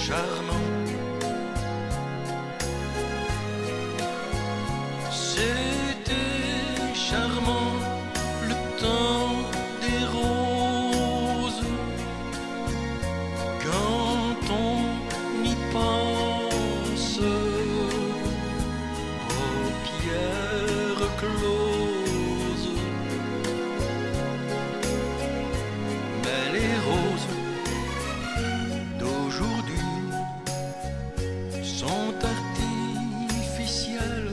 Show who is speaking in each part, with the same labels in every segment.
Speaker 1: charmant. C'était charmant le temps des roses, quand on y pense, paupières closes. Mais les roses d'aujourd'hui sont artificielles,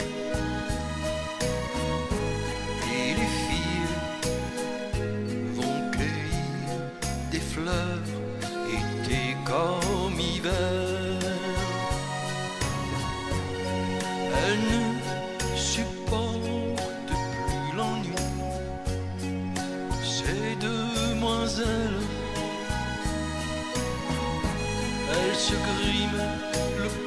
Speaker 1: et les filles vont cueillir des fleurs été comme hiver. Elles ne supportent plus l'ennui, ces demoiselles. Elles se griment le